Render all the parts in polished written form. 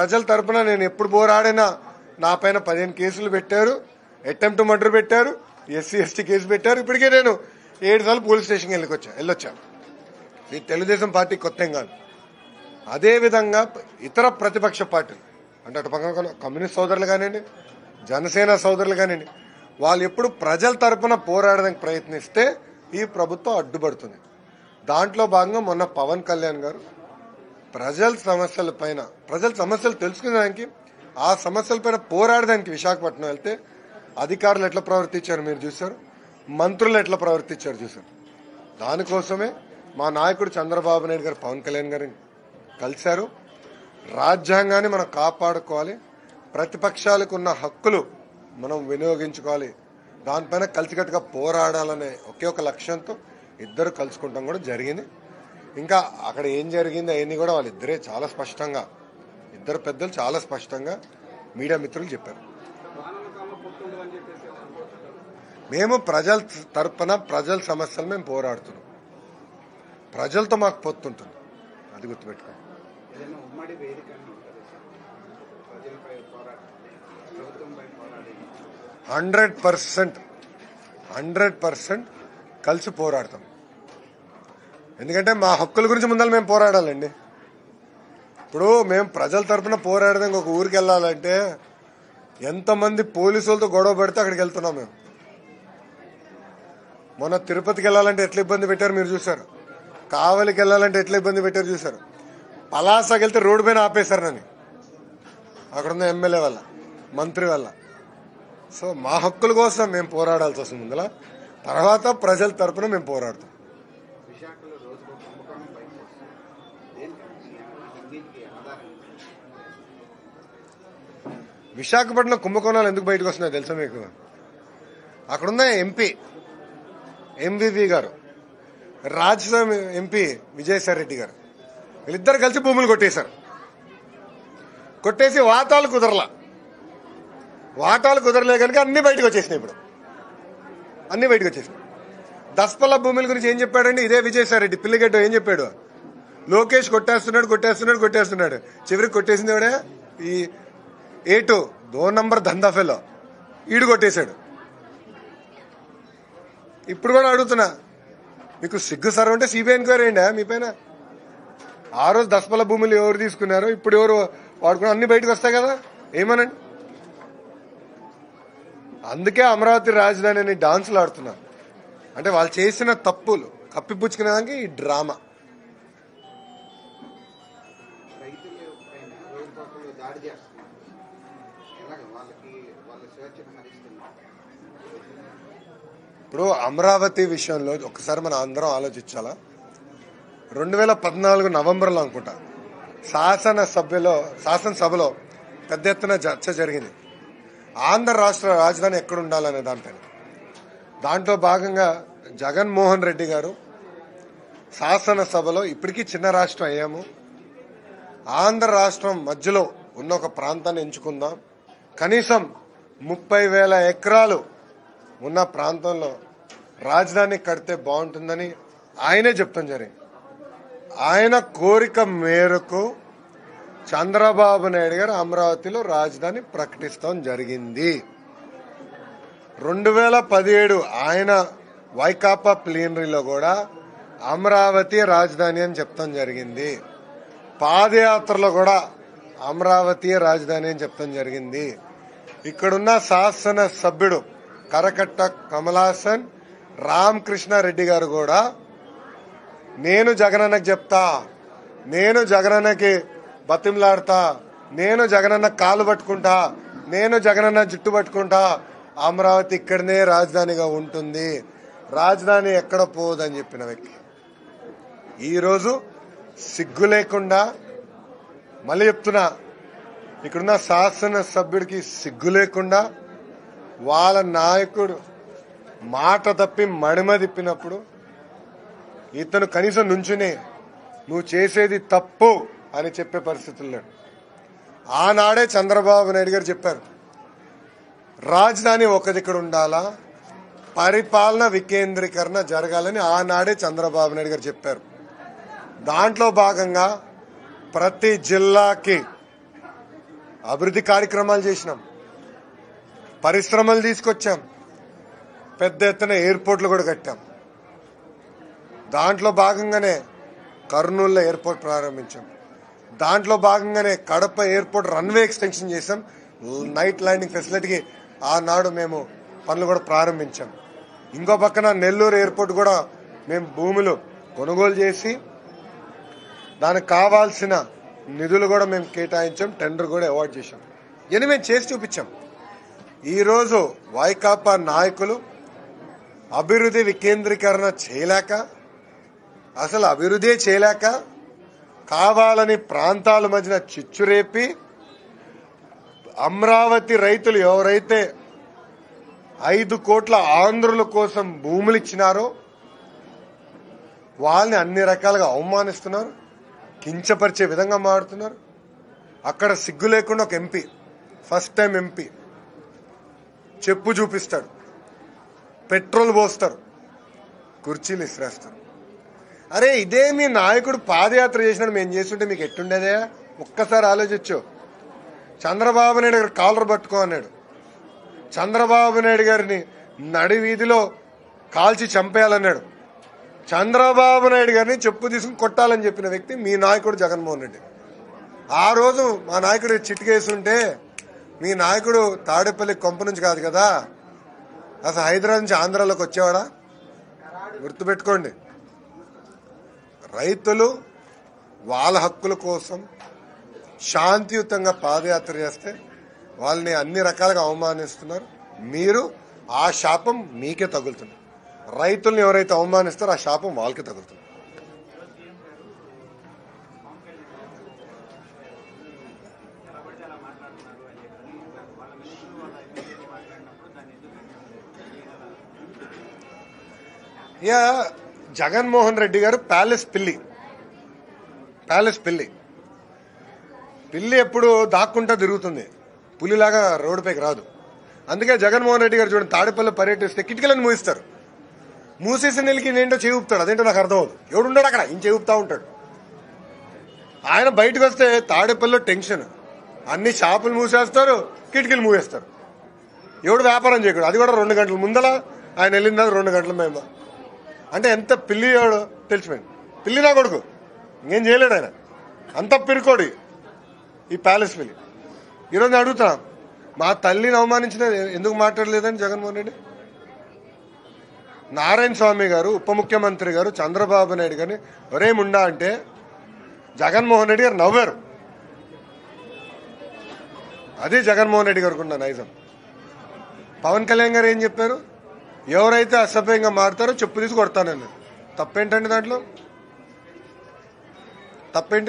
ప్రజల తరపున నేను ఎప్పుడు పోరాడినా నా పైన 15 కేసులు పెట్టారు, అటెంప్ట్ మర్డర్ పెట్టారు, ఎస్సీ ఎస్టీ కేసు పెట్టారు. ఇప్పటికే నేను 7 సార్లు పోలీస్ స్టేషన్కి వెళ్ళొచ్చాను. ఈ తెలుగుదేశం పార్టీ కొత్త ఏం కాదు. అదేవిధంగా ఇతర ప్రతిపక్ష పార్టీలు అంటే అటు పక్కన కమ్యూనిస్ట్ సోదరులు కానివ్వండి, జనసేన సోదరులు కానివ్వండి, వాళ్ళు ఎప్పుడు ప్రజల తరపున పోరాడడానికి ప్రయత్నిస్తే ఈ ప్రభుత్వం అడ్డుపడుతుంది. దాంట్లో భాగంగా మొన్న పవన్ కళ్యాణ్ గారు ప్రజల సమస్యలు తెలుసుకునేదానికి, ఆ సమస్యలపైన పోరాడడానికి విశాఖపట్నం వెళ్తే అధికారులు ఎట్లా ప్రవర్తించారు మీరు చూశారు, మంత్రులు ఎట్లా ప్రవర్తించారు చూశారు. దానికోసమే మా నాయకుడు చంద్రబాబు నాయుడు గారు పవన్ కళ్యాణ్ గారిని కలిశారు. రాజ్యాంగాన్ని మనం కాపాడుకోవాలి, ప్రతిపక్షాలకు ఉన్న హక్కులు మనం వినియోగించుకోవాలి, దానిపైన కలిసికట్టుగా పోరాడాలనే ఒకే ఒక లక్ష్యంతో ఇద్దరు కలుసుకుంటాం కూడా జరిగింది. ఇంకా అక్కడ ఏం జరిగింది అవన్నీ కూడా వాళ్ళిద్దరే చాలా స్పష్టంగా, ఇద్దరు పెద్దలు చాలా స్పష్టంగా మీడియా మిత్రులు చెప్పారు. మేము ప్రజల తరపున ప్రజల సమస్యలు మేము పోరాడుతున్నాం, ప్రజలతో మాకు పొత్తుంటుంది, అది గుర్తుపెట్టుకోండి. 100% కలిసి పోరాడతాం. ఎందుకంటే మా హక్కుల గురించి ముందర మేము పోరాడాలండి. ఇప్పుడు మేము ప్రజల తరపున పోరాడదాం ఒక ఊరికి వెళ్ళాలంటే ఎంతమంది పోలీసులతో గొడవ పడితే అక్కడికి వెళ్తున్నాం మేము. మొన్న తిరుపతికి వెళ్ళాలంటే ఎట్లా ఇబ్బంది పెట్టారు మీరు చూశారు, కావలికి వెళ్ళాలంటే ఎట్లా ఇబ్బంది పెట్టారు చూశారు, పలాసకి వెళ్తే రోడ్డు పైన ఆపేశారు నన్ను అక్కడున్న ఎమ్మెల్యే వల్ల, మంత్రి వల్ల. సో మా హక్కుల కోసం మేము పోరాడాల్సి వస్తుంది ముందల, తర్వాత ప్రజల తరపున మేము పోరాడతాం. విశాఖపట్నం కుంభకోణాలు ఎందుకు బయటకు వస్తున్నాయో తెలుసా మీకు? అక్కడున్న ఎంవివి గారు, రాజ్యసభ ఎంపీ విజయసాయి రెడ్డి గారు, వీళ్ళిద్దరు కలిసి భూములు కొట్టేసి వాటాలు కుదరలే కనుక అన్ని బయటకు వచ్చేసినాయి. ఇప్పుడు అన్ని బయటకు వచ్చేసినాయి. దస్పల్ల భూముల గురించి ఏం చెప్పాడండి ఇదే విజయసాయి రెడ్డి పిల్లిగడ్డ ఏం చెప్పాడు? లోకేష్ కొట్టేస్తున్నాడు. చివరికి కొట్టేసింది ఎవడే? ఈ A2 2 నంబర్ దందా ఫెలో ఈడు కొట్టేశాడు. ఇప్పుడు కూడా అడుగుతున్నా, మీకు సిగ్గు సర్వ అంటే సిబిఐ ఎంక్వైరీ అయ్యిందా మీ పైన? ఆ రోజు దస్పల్ల భూములు ఎవరు తీసుకున్నారు, ఇప్పుడు ఎవరు వాడుకున్నారు, అన్ని బయటకు వస్తాయి కదా, ఏమనండి. అందుకే అమరావతి రాజధాని అని డాన్సులు ఆడుతున్నారు. అంటే వాళ్ళు చేసిన తప్పులు కప్పిపుచ్చుకునేదానికి ఈ డ్రామా. ఇప్పుడు అమరావతి విషయంలో ఒకసారి మనం అందరం ఆలోచించాలా. 2014 నవంబర్లో అనుకుంటా శాసనసభలో పెద్ద ఎత్తున చర్చ జరిగింది. ఆంధ్ర రాష్ట్ర రాజధాని ఎక్కడ ఉండాలనే దానిపైన. దాంట్లో భాగంగా జగన్మోహన్ రెడ్డి గారు శాసనసభలో ఇప్పటికీ చిన్న రాష్ట్రం అయ్యాము, ఆంధ్ర రాష్ట్రం మధ్యలో ఉన్న ఒక ప్రాంతాన్ని ఎంచుకుందాం, కనీసం 30,000 ఎకరాలు ఉన్న ప్రాంతంలో రాజధాని కడితే బాగుంటుందని ఆయనే చెప్తాం జరిగింది. ఆయన కోరిక మేరకు చంద్రబాబు నాయుడు గారు అమరావతిలో రాజధాని ప్రకటిస్తాం జరిగింది. 2017 ఆయన వైకాపా ప్లీనరీలో కూడా అమరావతి రాజధాని అని చెప్తాం జరిగింది. పాదయాత్రలో కూడా అమరావతి రాజధాని అని చెప్తాం జరిగింది. ఇక్కడున్న శాసన సభ్యుడు కరకట్ట కమలాసన్ రామకృష్ణారెడ్డి గారు కూడా నేను జగనన్నకి చెప్తా, నేను జగనన్నకి బతిమలాడతా, నేను జగనన్న కాలు పట్టుకుంటా, నేను జగనన్న జుట్టు పట్టుకుంటా, అమరావతి ఇక్కడనే రాజధానిగా ఉంటుంది, రాజధాని ఎక్కడ పోదని చెప్పిన వ్యక్తి ఈరోజు సిగ్గు లేకుండా, మళ్ళీ చెప్తున్నా, ఇక్కడున్న శాసన సభ్యుడికి సిగ్గు లేకుండా వాళ్ళ నాయకుడు మాట తప్పి మడిమ తిప్పినప్పుడు ఇతను కనీసం నుంచునే నువ్వు చేసేది తప్పు అని చెప్పే పరిస్థితుల్లో ఆనాడే చంద్రబాబు నాయుడు గారు చెప్పారు, రాజధాని ఒక దగ్గర ఉండాలా, పరిపాలన వికేంద్రీకరణ జరగాలని ఆనాడే చంద్రబాబు నాయుడు గారు చెప్పారు. దాంట్లో భాగంగా ప్రతి జిల్లాకి అభివృద్ధి కార్యక్రమాలు చేసినాం, పరిశ్రమలు తీసుకొచ్చాం, పెద్ద ఎత్తున ఎయిర్పోర్ట్లు కూడా కట్టాం. దాంట్లో భాగంగానే కర్నూలులో ఎయిర్పోర్ట్ ప్రారంభించాం. దాంట్లో భాగంగానే కడప ఎయిర్పోర్ట్ రన్వే ఎక్స్టెన్షన్ చేశాం. నైట్ ల్యాండింగ్ ఫెసిలిటీకి ఆనాడు మేము పనులు కూడా ప్రారంభించాం. ఇంకో పక్కన నెల్లూరు ఎయిర్పోర్ట్ కూడా మేము భూములు కొనుగోలు చేసి దానికి కావాల్సిన నిధులు కూడా మేము కేటాయించాం, టెండర్ కూడా అవార్డు చేశాం. ఇవన్నీ మేము చేసి చూపించాం. ఈరోజు వైకాపా నాయకులు అభివృద్ధి వికేంద్రీకరణ చేయలేక, అసలు అభివృద్ధి చేయలేక కావాలని ప్రాంతాల మధ్యన చిచ్చురేపి అమరావతి రైతులు ఎవరైతే 5 కోట్ల ఆంధ్రుల కోసం భూములు ఇచ్చినారో వాళ్ళని అన్ని రకాలుగా అవమానిస్తున్నారు, కించపరిచే విధంగా మాడుతున్నారు. అక్కడ సిగ్గు లేకుండా ఒక ఎంపీ, ఫస్ట్ టైం ఎంపీ, చెప్పు చూపిస్తాడు, పెట్రోల్ పోస్తారు, కుర్చీలు ఇసిరేస్తారు. అరే ఇదే మీ నాయకుడు పాదయాత్ర చేసినాడు మేము చేస్తుంటే మీకు ఎట్టుండేదే? ఒక్కసారి ఆలోచించు. చంద్రబాబు నాయుడు గారు కాలర్ పట్టుకో అన్నాడు. చంద్రబాబు నాయుడు గారిని నడి వీధిలో కాల్చి చంపేయాలన్నాడు. చంద్రబాబు నాయుడు గారిని చెప్పు తీసుకుని కొట్టాలని చెప్పిన వ్యక్తి మీ నాయకుడు జగన్మోహన్ రెడ్డి. ఆ రోజు మా నాయకుడు చిటికేస్తుంటే మీ నాయకుడు తాడేపల్లి కొంప నుంచి కాదు కదా, అసలు హైదరాబాద్ నుంచి ఆంధ్రాలోకి వచ్చేవాడా? గుర్తుపెట్టుకోండి. రైతులు వాళ్ళ హక్కుల కోసం శాంతియుతంగా పాదయాత్ర చేస్తే వాళ్ళని అన్ని రకాలుగా అవమానిస్తున్నారు. మీరు ఆ శాపం మీకే తగులుతుంది. రైతుల్ని ఎవరైతే అవమానిస్తారో ఆ శాపం వాళ్ళకే తగులుతుంది. యా జగన్మోహన్ రెడ్డి గారు ప్యాలెస్ పిల్లి ఎప్పుడు దాక్కుంటా తిరుగుతుంది, పులిలాగా రోడ్డుపైకి రాదు. అందుకే జగన్మోహన్ రెడ్డి గారు చూడండి, తాడేపల్లి పర్యటిస్తే కిటికీలను మూయిస్తారు. మూసేసిన నెలకి ఏంటో చేవుపుతాడు, అదేంటో నాకు అర్థం అవుతుంది. ఎవడున్నాడు అక్కడ ఇంక చేవుపుతా ఉంటాడు. ఆయన బయటకు వస్తే తాడేపల్లిలో టెన్షన్, అన్ని షాపులు మూసేస్తారు, కిటికీలు మూసేస్తారు. ఎవడు వ్యాపారం చేయకూడదు. అది కూడా 2 గంటల ముందల ఆయన వెళ్ళిందా 2 గంటల మేము. అంటే ఎంత పిల్లి ఎవడు తెలిసిపోయింది. పిల్లి నా కొడుకు, ఇంకేం చేయలేడు ఆయన, అంత పిరుకోడు ఈ ప్యాలెస్ పిల్లి. ఈరోజు నేను అడుగుతున్నా, మా తల్లిని అవమానించిన ఎందుకు మాట్లాడలేదని జగన్మోహన్ రెడ్డి? నారాయణ స్వామి గారు, ఉప ముఖ్యమంత్రి గారు, చంద్రబాబు నాయుడు గారిని ఒరే ముండా అంటే జగన్మోహన్ రెడ్డి గారు నవ్వారు. అది జగన్మోహన్ రెడ్డి గారికి ఉన్న నైజం. పవన్ కళ్యాణ్ గారు ఏం చెప్పారు? ఎవరైతే అసభ్యంగా మారుతారో చెప్పు తీసి కొడతానని. తప్పేంటండి దాంట్లో? తప్పేంటి?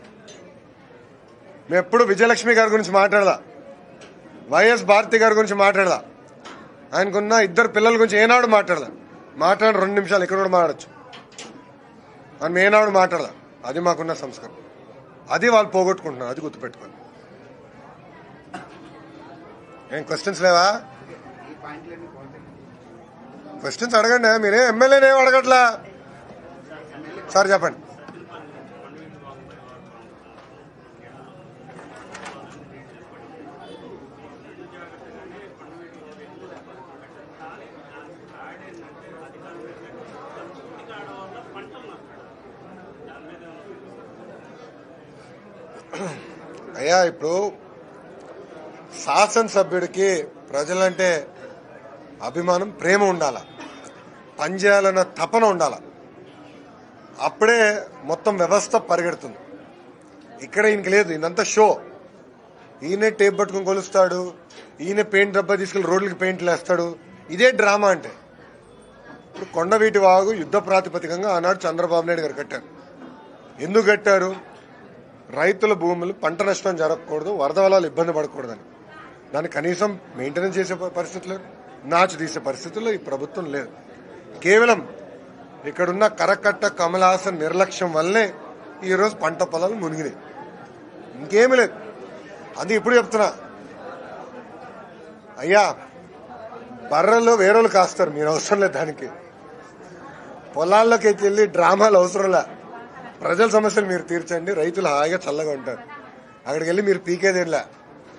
మేము ఎప్పుడు విజయలక్ష్మి గారి గురించి మాట్లాడదా, వైఎస్ భారతి గారి గురించి మాట్లాడదా, ఆయనకున్న 2 పిల్లల గురించి ఏనాడు మాట్లాడదా. 2 నిమిషాలు ఇక్కడ కూడా మాట్లాడచ్చు, మనం ఏనాడు మాట్లాడదా. అది మాకున్న సంస్కారం. అది వాళ్ళు పోగొట్టుకుంటున్నారు, అది గుర్తుపెట్టుకోండి. ఏం క్వశ్చన్స్ లేవా? క్వశ్చన్స్ అడగండి. మీరే ఎమ్మెల్యేనే అడగట్లా. సార్ చెప్పండి. అయ్యా ఇప్పుడు శాసనసభ్యుడికి ప్రజలంటే అభిమానం, ప్రేమ ఉండాల, పనిచేయాలన్న తపన ఉండాల. అప్పుడే మొత్తం వ్యవస్థ పరిగెడుతుంది. ఇక్కడ ఈయనకి లేదు, ఈయనంతా షో. ఈయనే టేప్ పట్టుకుని కొలుస్తాడు, ఈయన పెయింట్ డబ్బా తీసుకెళ్లి రోడ్లకి పెయింట్లు వేస్తాడు. ఇదే డ్రామా అంటే. ఇప్పుడు కొండవీటి వాగు యుద్ధ ప్రాతిపదికంగా ఆనాడు చంద్రబాబు నాయుడు గారు కట్టారు. ఎందుకు కట్టారు? రైతుల భూములు పంట నష్టం జరగకూడదు, వరద వలాలు ఇబ్బంది పడకూడదని. దాన్ని కనీసం మెయింటెనెన్స్ చేసే పరిస్థితి లేదు, నాచు తీసే పరిస్థితుల్లో ఈ ప్రభుత్వం లేదు. కేవలం ఇక్కడున్న కరకట్ట కమలాసన్ నిర్లక్ష్యం వల్లే ఈరోజు పంట పొలాలు మునిగినాయి, ఇంకేమీ లేదు. అందుకే ఇప్పుడు చెప్తున్నా, అయ్యా బర్రెలు వేరేలు కాస్తారు, మీరు అవసరం లేదు. దానికి పొలాల్లోకి వెళ్ళి డ్రామాలు అవసరంలా. ప్రజల సమస్యలు మీరు తీర్చండి, రైతులు హాయిగా చల్లగా ఉంటారు. అక్కడికి వెళ్ళి మీరు పీకేదేలా.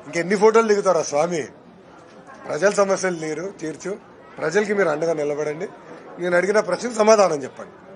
ఇంకెన్ని ఫోటోలు దిగుతారా స్వామి? ప్రజల సమస్యలు తీర్చు, ప్రజలకి మీరు అండగా నిలబడండి. నేను అడిగిన ప్రశ్నకు సమాధానం చెప్పండి.